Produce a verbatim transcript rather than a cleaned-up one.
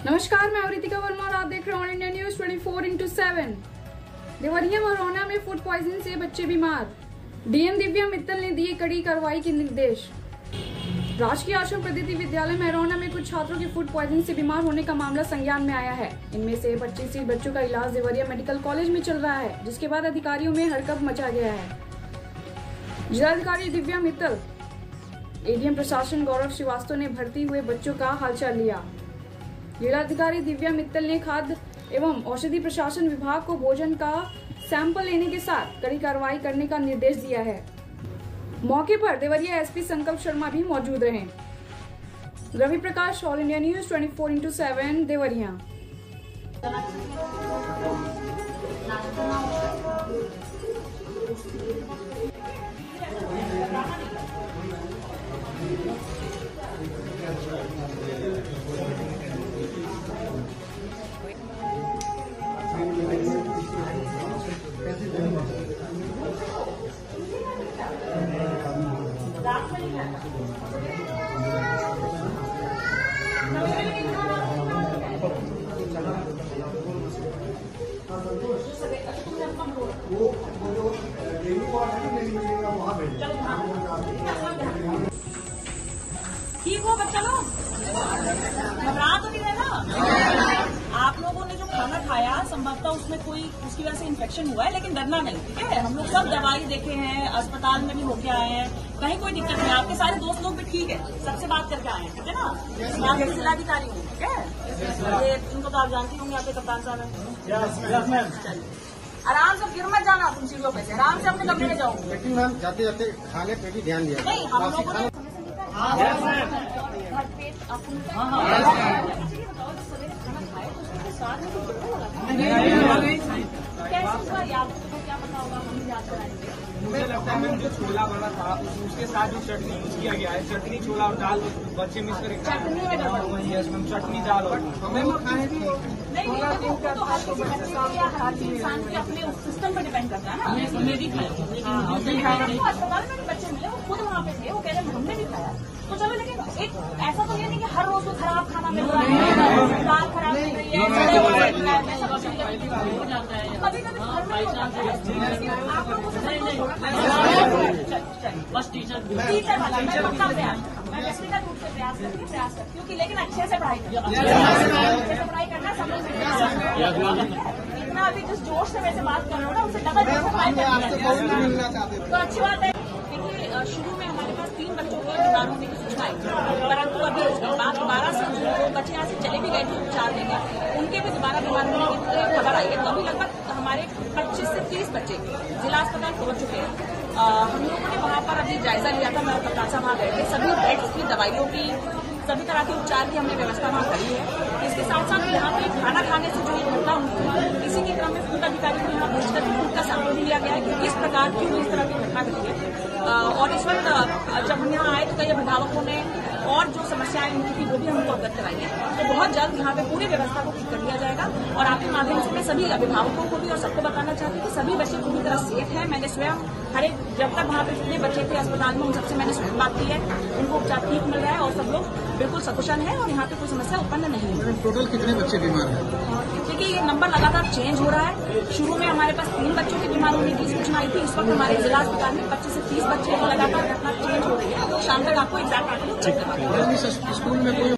नमस्कार, मैं अवरितिका वर्मा और आप देख रहे हैं All India News twenty four into seven. Deoria Marauna में फूड पॉइजनिंग से बच्चे बीमार, डीएम दिव्या मित्तल ने दिए कड़ी कार्रवाई के निर्देश। राजकीय आश्रम पद्धति विद्यालय मरौना में कुछ छात्रों की फूड पॉइजनिंग से बीमार होने का मामला संज्ञान में आया है। इनमें से पच्चीस बच्चों का इलाज देवरिया मेडिकल कॉलेज में चल रहा है, जिसके बाद अधिकारियों में हड़कंप मचा गया है। जिलाधिकारी दिव्या मित्तल, एडीएम प्रशासन गौरव श्रीवास्तव ने भर्ती हुए बच्चों का हालचाल लिया। जिलाधिकारी दिव्या मित्तल ने खाद्य एवं औषधि प्रशासन विभाग को भोजन का सैंपल लेने के साथ कड़ी कार्रवाई करने का निर्देश दिया है। मौके पर देवरिया एसपी संकल्प शर्मा भी मौजूद रहे। Ravi Prakash, All India News twenty four into seven, Deoria. ठीक हो बच्चा लोग, घबरा तो नहीं रहे ना। आप लोगों ने जो खाना खाया संभवतः उसमें कोई उसकी वजह से इन्फेक्शन हुआ है, लेकिन डरना नहीं, ठीक है। हम लोग सब दवाई देखे हैं, अस्पताल में भी होके आए हैं, कहीं कोई दिक्कत नहीं। आपके सारे दोस्त लोग भी ठीक है, सबसे बात करके आए हैं, ठीक है ना। मैं आपके जिलाधिकारी हूँ, ठीक है। ये इनको तो आप जानती होंगे, आपके कप्तान साहब हैं। आराम से गिर मत जाना तुम सीढ़ियों पे से, आराम से अपने कमरे में जाओ। लेकिन मैम जाते जाते खाने पे भी ध्यान दिया। नहीं, हम लोगों ने क्या पता होगा, हम ही याद कराएंगे। मुझे लगता है मैम जो छोला वाला था उसके साथ जो चटनी यूज किया गया है, चटनी छोला और दाल बच्चे मिस करके चटनी में वही है मैम, चटनी दाल और हमें वो खाने भी नहीं, तो हर किसी बच्चे या हर इंसान के अपने सिस्टम पर डिपेंड करता है ना। हमने भी खाया, अस्पताल में भी बच्चे मिले, वो खुद वहाँ पे थे, वो कह रहे हमने भी खाया। तो चलो, लेकिन एक ऐसा तो ये नहीं कि हर रोज को खराब खाना मिल रहा है, दाल खराब मिल रही है, कभी कभी घर में आप लोगों से बस टीचर टीचर वाला मैं पक्का प्रयास मैं व्यक्तिगत रूप से प्रयास करती प्रयास करती हूँ कि लेकिन अच्छे से पढ़ाई करना, अच्छे से पढ़ाई करना, समझ इतना अभी जिस जोश से वैसे बात कर रहे हो ना, उससे डबल जोश से पढ़ाई करना तो अच्छी बात है। देखिए, शुरू में हमारे पास तीन बच्चों के बीमार होने की सूचना आई, परंतु अभी उसके बाद दोबारा से जो बच्चे यहाँ से चले भी गए थे उपचार लेंगे, उनके भी दोबारा बीमार होने की खबर आई है। तो अभी लगभग हमारे पच्चीस से तीस बच्चे जिला अस्पताल पहुंच चुके हैं। आ, हम लोगों ने वहाँ पर अभी जायजा लिया था, मैं कप्तान साहब वहाँ गए थे। सभी बेड्स की, दवाइयों की, सभी तरह के उपचार की हमने व्यवस्था वहाँ करी है। इसके साथ साथ यहाँ पे खाना खाने से जो घटना हुई, इसी के क्रम में फूड अधिकारी को यहाँ भेजकर फूड का सैंपल भी लिया गया है कि किस प्रकार की इस तरह की घटना घटी है। और इस वक्त जब हम यहाँ आए तो कई अभिभावकों ने और जो समस्याएं उनकी थी वो भी हमको अवगत कराई है। तो बहुत जल्द यहाँ पे पूरी व्यवस्था को ठीक कर लिया जाएगा। और आपके माध्यम से मैं सभी अभिभावकों को भी और सबको बताना चाहती हूँ कि सभी बच्चे पूरी तरह सेफ है। मैंने स्वयं हर एक जब तक वहाँ पे जितने बच्चे थे अस्पताल में, उन सबसे मैंने स्वयं बात की है, उनको उपचार ठीक मिल रहा है और सब लोग बिल्कुल सकुशल है और यहाँ पे कोई समस्या उत्पन्न नहीं है। टोटल कितने बच्चे बीमार हैं? देखिए, ये नंबर लगातार चेंज हो रहा है। शुरू में हमारे पास तीन बच्चों के बीमार होने की सूचना आई थी, इस वक्त हमारे जिला अस्पताल में पच्चीस से तीस बच्चे लगातार घटना चेंज हो रही है। शाम तक आपको एग्जैक्ट आंकड़े स्कूल में कोई